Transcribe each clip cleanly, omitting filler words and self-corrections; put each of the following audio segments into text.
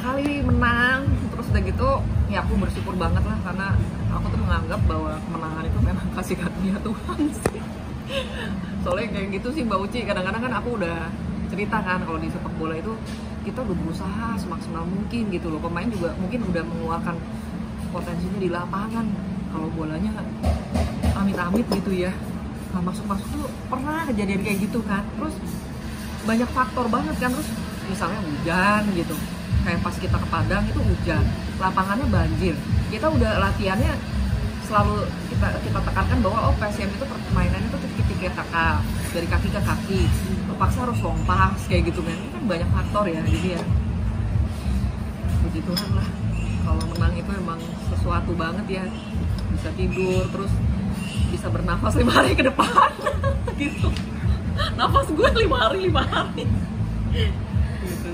kali menang, terus udah gitu ya aku bersyukur banget lah, karena aku tuh menganggap bahwa kemenangan itu memang kasih karunia Tuhan sih. Soalnya kayak gitu sih Mbak Uci, kadang-kadang kan aku udah cerita kan kalau di sepak bola itu kita udah berusaha semaksimal mungkin gitu loh, pemain juga mungkin udah mengeluarkan potensinya di lapangan, kalau bolanya amit-amit gitu ya, nah masuk-masuk tuh pernah kejadian kayak gitu kan. Terus banyak faktor banget kan, terus misalnya hujan gitu, kayak pas kita ke Padang itu hujan, lapangannya banjir, kita udah latihannya selalu kita tekankan bahwa PSM itu permainannya itu tiki taka dari kaki ke kaki, terpaksa harus lompas kayak gitu kan. Ini kan banyak faktor ya, jadi ya begituan lah. Kalau menang itu emang sesuatu banget ya, bisa tidur terus bisa bernafas 5 hari ke depan gitu. Nafas gue 5 hari gitu.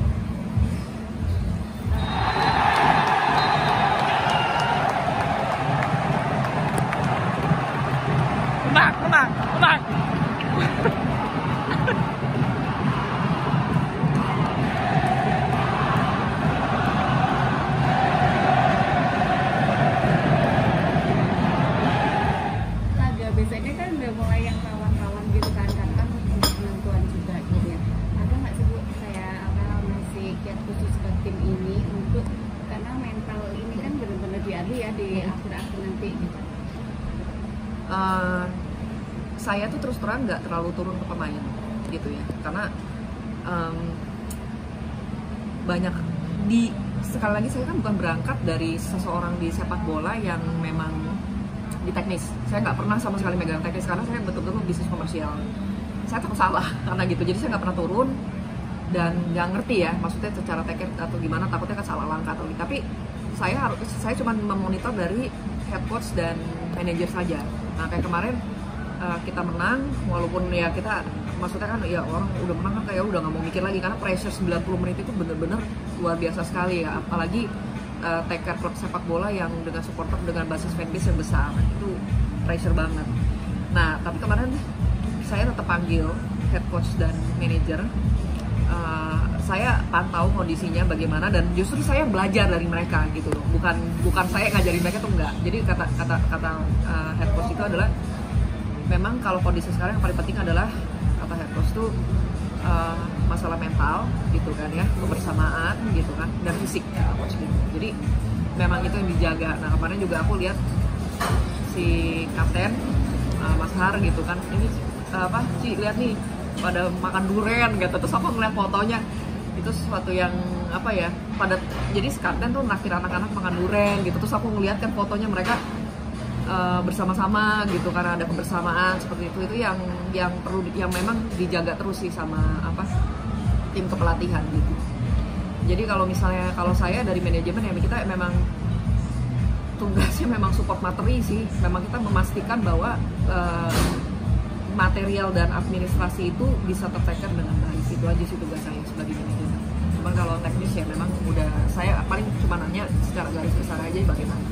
Menang. Biasanya kan udah mulai yang rawan-rawan gitu kan untuk penentuan juga gitu ya. Ada nggak sih Bu kayak masih kiat khusus ke tim ini untuk, karena mental ini kan benar-benar diadu ya di akhir-akhir nanti gitu. Saya tuh terus terang nggak terlalu turun ke pemain gitu ya, karena banyak sekali lagi saya kan bukan berangkat dari seseorang di sepak bola yang memang di teknis. Saya nggak pernah sama sekali megang teknis, karena saya betul-betul bisnis komersial. Saya takut salah karena gitu, jadi saya nggak pernah turun dan nggak ngerti ya maksudnya secara teknis atau gimana, takutnya kan salah langkah atau gitu. Tapi saya cuma memonitor dari head coach dan manajer saja. Nah kayak kemarin kita menang, walaupun ya kita maksudnya kan ya orang udah menang kan kayak udah nggak mau mikir lagi, karena pressure 90 menit itu bener-bener luar biasa sekali ya, apalagi take care klub sepak bola yang dengan supporter dengan basis fanbase yang besar, itu pressure banget. Nah tapi kemarin saya tetap panggil head coach dan manajer, saya pantau kondisinya bagaimana, dan justru saya belajar dari mereka gitu loh, bukan saya ngajarin mereka tuh enggak. Jadi kata head coach itu adalah memang kalau kondisi sekarang yang paling penting adalah, kata head coach tuh masalah mental gitu kan ya, kebersamaan gitu kan, dan fisik ya, coach gitu. Jadi memang itu yang dijaga. Nah kemarin juga aku lihat si kapten Mas Har gitu kan, ini Ci lihat nih pada makan durian gitu, terus aku ngeliat fotonya, itu sesuatu yang jadi si kapten tuh naktir anak-anak makan durian gitu, terus aku ngeliat kan fotonya mereka bersama-sama gitu, karena ada kebersamaan seperti itu yang perlu, yang memang dijaga terus sih sama tim kepelatihan gitu. Jadi kalau saya dari manajemen ya, kita memang tugasnya memang support materi sih, memang kita memastikan bahwa material dan administrasi itu bisa tertekan dengan baik. Itu aja sih tugas saya sebagai manajemen. Cuman kalau teknis ya memang udah, saya paling cuma nanya secara garis besar aja bagaimana.